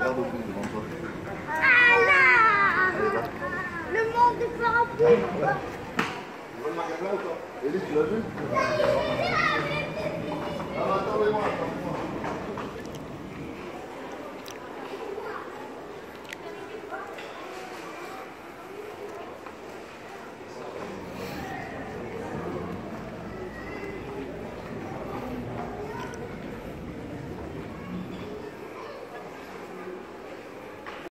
Regarde au fond devant toi. Ah là! Le monde des parapluies. Tu vois le magasin ou pas? Élise, tu l'as vu? Ah, attendez-moi, attends.